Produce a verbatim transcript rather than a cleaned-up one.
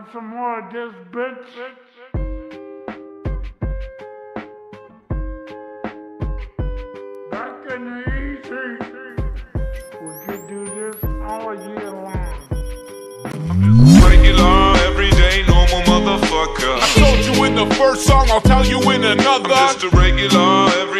Want some more of this, bitch? Back in the easy, we could do this all year long. I'm just a regular, everyday, normal motherfucker. I told you in the first song, I'll tell you in another. I'm just a regular, everyday